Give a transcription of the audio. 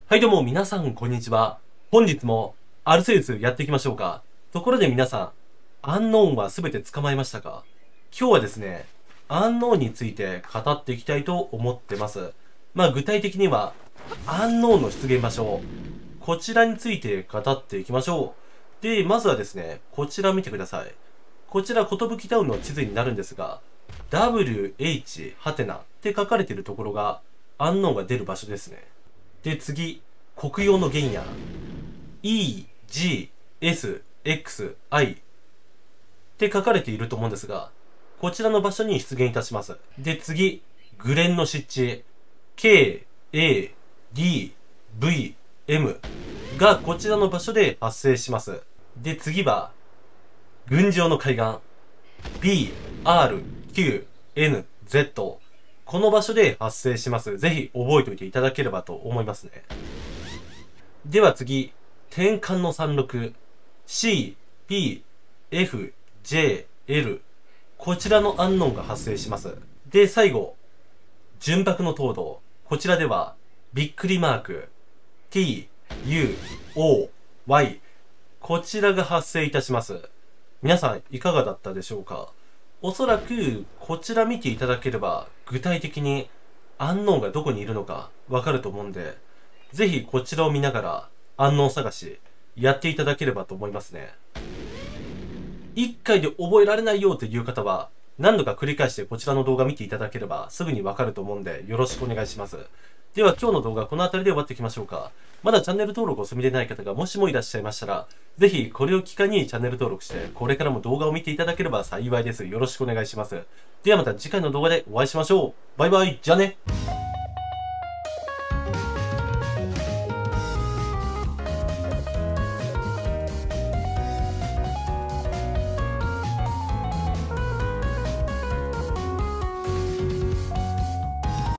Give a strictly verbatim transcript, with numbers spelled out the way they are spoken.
はいどうも皆さんこんにちは。本日もアルセウスやっていきましょうか。ところで皆さん、アンノーンは全て捕まえましたか？今日はですね、アンノーンについて語っていきたいと思ってます。まあ具体的には、アンノーンの出現場所、こちらについて語っていきましょう。で、まずはですね、こちら見てください。こちら、寿タウンの地図になるんですが、ダブリューエイチ ハテナって書かれているところが、アンノーンが出る場所ですね。で、次、黒曜の原野。イージーエスエックスアイ って書かれていると思うんですが、こちらの場所に出現いたします。で、次、グレンの湿地。ケーエーディーブイエム がこちらの場所で発生します。で、次は、群青の海岸。ビーアールキューエヌゼット。この場所で発生します。ぜひ覚えておいていただければと思いますね。では次、天干の山麓。シーピーエフジェーエル。こちらのアンノーンが発生します。で、最後、純白の東堂。こちらでは、びっくりマーク。ティーユーオーワイ。こちらが発生いたします。皆さん、いかがだったでしょうか？おそらく、こちら見ていただければ、具体的に、アンノーンがどこにいるのか、わかると思うんで、ぜひこちらを見ながら、アンノーン探し、やっていただければと思いますね。一回で覚えられないよという方は、何度か繰り返してこちらの動画見ていただければ、すぐにわかると思うんで、よろしくお願いします。では今日の動画はこの辺りで終わっていきましょうか。まだチャンネル登録を済みでない方がもしもいらっしゃいましたら、ぜひこれを機会にチャンネル登録して、これからも動画を見ていただければ幸いです。よろしくお願いします。ではまた次回の動画でお会いしましょう。バイバイ、じゃあね。